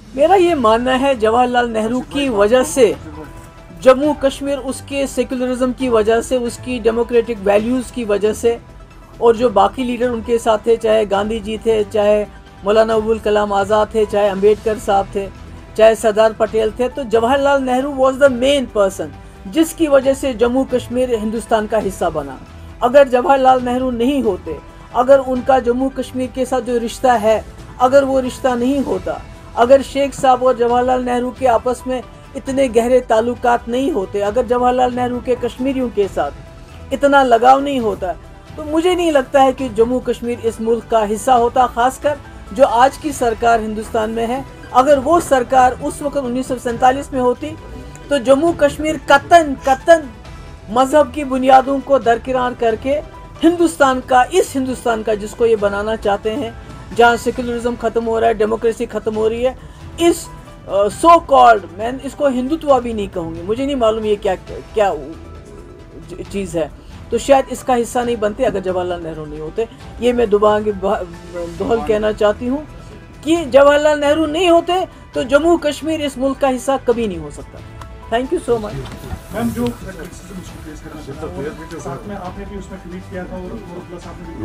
मेरा ये मानना है जवाहरलाल नेहरू की वजह से जम्मू कश्मीर, उसके सेकुलरिज्म की वजह से, उसकी डेमोक्रेटिक वैल्यूज़ की वजह से, और जो बाकी लीडर उनके साथ थे, चाहे गांधी जी थे, चाहे मौलाना अबुल कलाम आज़ाद थे, चाहे अंबेडकर साहब थे, चाहे सरदार पटेल थे, तो Jawaharlal Nehru was the main person जिसकी वजह से जम्मू कश्मीर हिंदुस्तान का हिस्सा बना। अगर जवाहरलाल नेहरू नहीं होते, अगर उनका जम्मू कश्मीर के साथ जो रिश्ता है, अगर वो रिश्ता नहीं होता, अगर शेख साहब और जवाहरलाल नेहरू के आपस में इतने गहरे ताल्लुकात नहीं होते, अगर जवाहरलाल नेहरू के कश्मीरियों के साथ इतना लगाव नहीं होता, तो मुझे नहीं लगता है कि जम्मू कश्मीर इस मुल्क का हिस्सा होता। खासकर जो आज की सरकार हिंदुस्तान में है, अगर वो सरकार उस वक्त 1947 में होती तो जम्मू कश्मीर कतन मजहब की बुनियादों को दरकिरार करके हिंदुस्तान का, इस हिंदुस्तान का जिसको ये बनाना चाहते हैं, जहाँ सेकुलरिज्म खत्म हो रहा है, डेमोक्रेसी खत्म हो रही है, इस सो कॉल्ड, मैं इसको हिंदुत्व भी नहीं कहूँगी, मुझे नहीं मालूम ये क्या क्या चीज़ है, तो शायद इसका हिस्सा नहीं बनते अगर जवाहरलाल नेहरू नहीं होते। ये मैं दोहल कहना चाहती हूँ कि जवाहरलाल नेहरू नहीं होते तो जम्मू कश्मीर इस मुल्क का हिस्सा कभी नहीं हो सकता। Thank you so much. Ma'am, जो साथ में आपने भी उसमें ट्वीट किया था और प्लस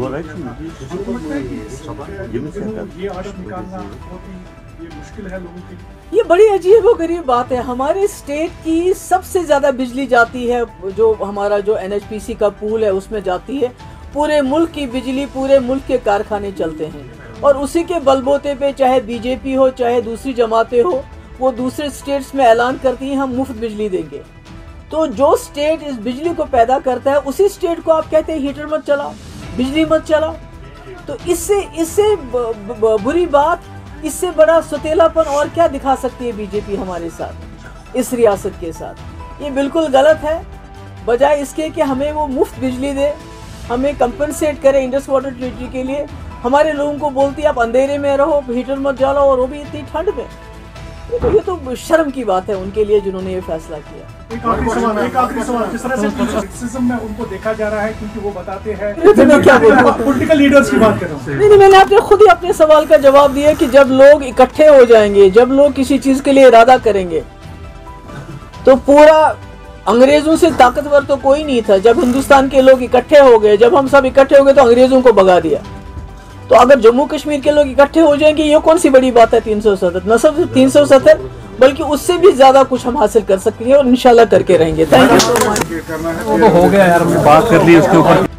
आपने ये आर्डर निकालना बहुत ही ये मुश्किल है लोगों की। ये बड़ी अजीब और गरीब बात है। हमारे स्टेट की सबसे ज़्यादा बिजली जाती है, जो हमारा जो NHPC का पूल है उसमें जाती है। पूरे मुल्क की बिजली, पूरे मुल्क के कारखाने चलते हैं, और उसी के बलबूते पे चाहे BJP हो, चाहे दूसरी जमातें हो, वो दूसरे स्टेट्स में ऐलान करती हैं हम मुफ्त बिजली देंगे। तो जो स्टेट इस बिजली को पैदा करता है, उसी स्टेट को आप कहते हैं हीटर मत चलाओ, बिजली मत चलाओ। तो इससे बुरी बात, इससे बड़ा सौतेलापन और क्या दिखा सकती है BJP हमारे साथ, इस रियासत के साथ। ये बिल्कुल गलत है। बजाय इसके कि हमें वो मुफ्त बिजली दे, हमें कंपनसेट करे इंडस वाटर ट्रीटी के लिए, हमारे लोगों को बोलती है आप अंधेरे में रहो, हीटर मत जलाओ, और वो भी इतनी ठंड में। ये तो शर्म की बात है उनके लिए जिन्होंने ये फैसला किया। एक आखिरी सवाल, किस तरह से क्रिटिसिज्म में उनको देखा जा रहा है, क्योंकि वो बताते हैं, मैं क्या बोलूं, पॉलिटिकल लीडर्स की बात कर रहा हूं। नहीं, मैंने आपने खुद ही अपने सवाल का जवाब दिया कि जब लोग इकट्ठे हो जाएंगे, जब लोग किसी चीज के लिए इरादा करेंगे, तो पूरा अंग्रेजों से ताकतवर तो कोई नहीं था। जब हिंदुस्तान के लोग इकट्ठे हो गए, जब हम सब इकट्ठे हो गए, तो अंग्रेजों को भगा दिया। तो अगर जम्मू कश्मीर के लोग इकट्ठे हो जाएंगे, ये कौन सी बड़ी बात है? 370, न सिर्फ 370 बल्कि उससे भी ज्यादा कुछ हम हासिल कर सकते हैं, और इंशाल्लाह करके रहेंगे। Thank you so much. हो गया यार, हमने बात कर ली उसके ऊपर।